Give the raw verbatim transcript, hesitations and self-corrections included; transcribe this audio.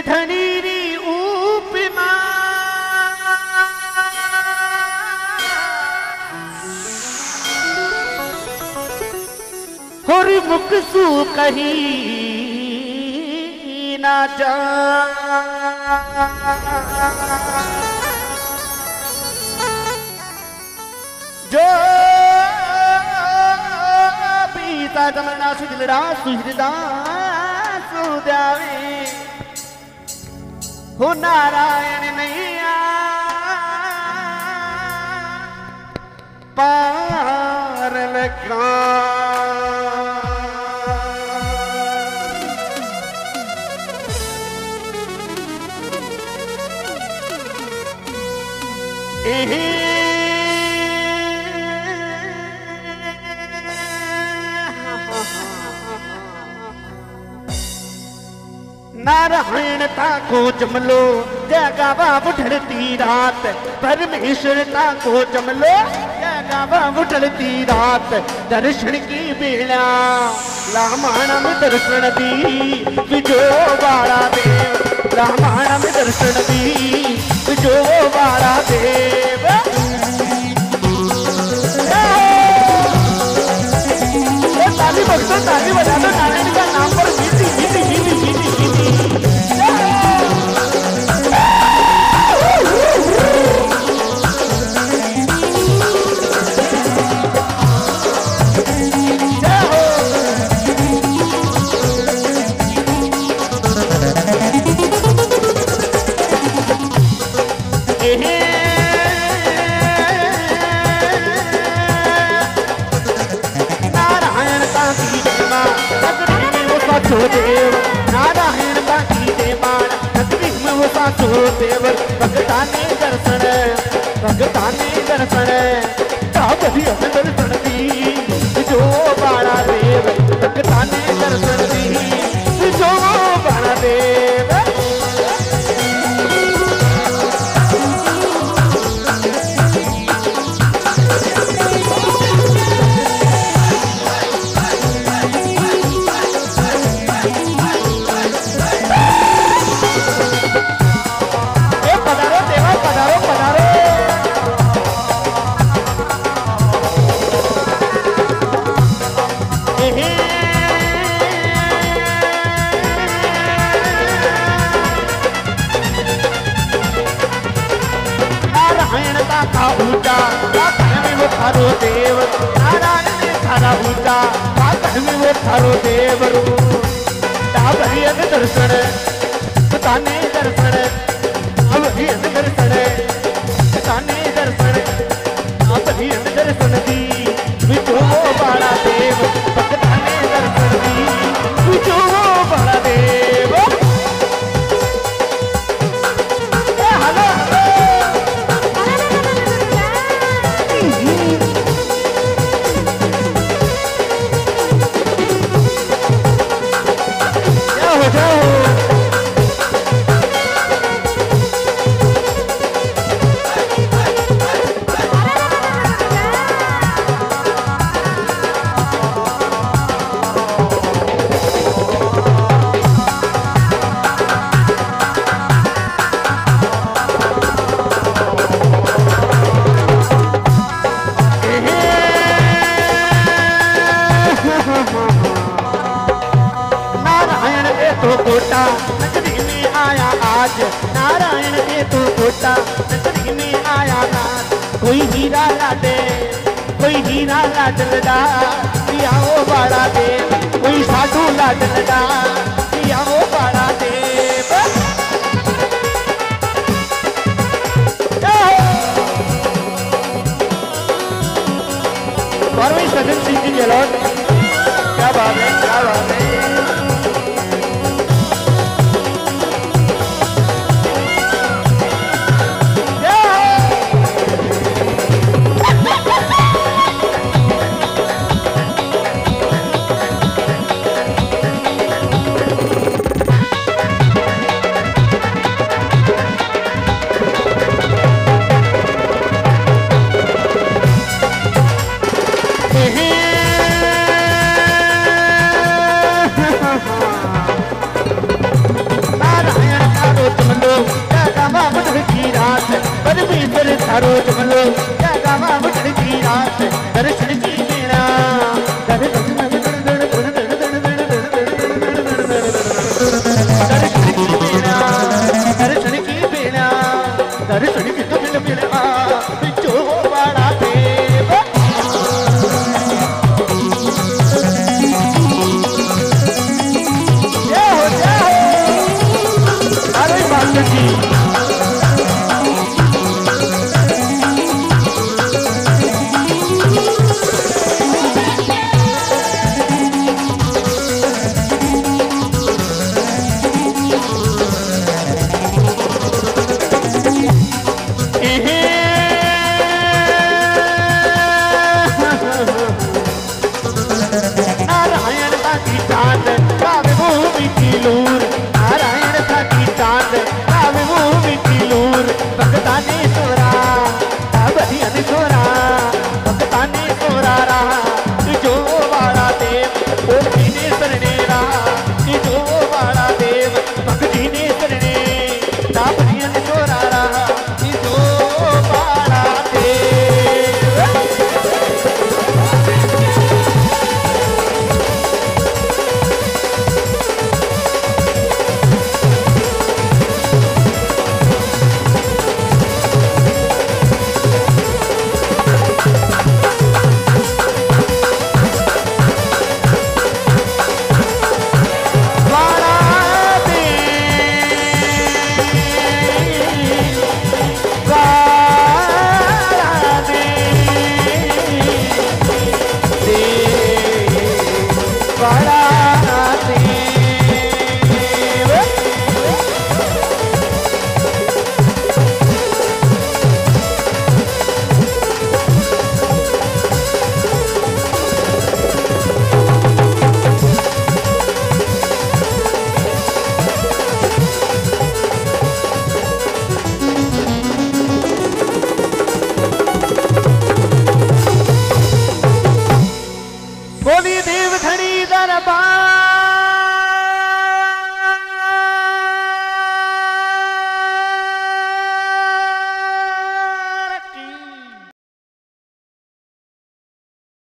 धनीरी उपमा और मुकसू कहीं ना जा जो पीता जमना सुजलड़ा सुहृदा सुद्यावे हो नारायण नैया पार लगा नारायण ताको जमलो जगावा उठलती रात परमेश्वर ताको जमलो जगावा उठलती रात दर्शन की बेला रामायण दर्शन दी विजो बाड़ा देव रामायण दर्शन दी विजो बाड़ा देव ताली बजो ताली बजा दो नारायण का नाम पर जीती जीती जीती जीती जीती देव नारायण बाकी देवान नगरी में वो सासो देवर भगताने दर्शन भगताने दर्शन ताबरी दर्शन दी जो बाड़ा देव भगताने दर्शन दी जो बाड़ा देव ऊंचा में वो थारो देव नारायण ने थारा ऊंचा में वो थारो देव दर्शन ताने दर्शन अब दर्शन ताने दर्शन अब दर्शन दी विजो बाड़ा देव भगताने दर्शन दी विजो बाड़ा देव नगरी में आया आज नारायण के तो कोटा नगरी में आया आज कोई हीरा लाडे कोई हीरा लाडलदा पिया वो बाड़ा देव कोई साधु लाडलदा पिया वो बाड़ा देव और वही सजन सिंह जी जलोट क्या बात है क्या बात है थारो जमलो क्या गावा मुटड़ की रात दर्शन की बेड़ा दर्शन की बेड़ा दर्शन की बेड़ा दर्शन की तो मिल मिला बिचो वाला देव जय हो जय हो अरे बात जी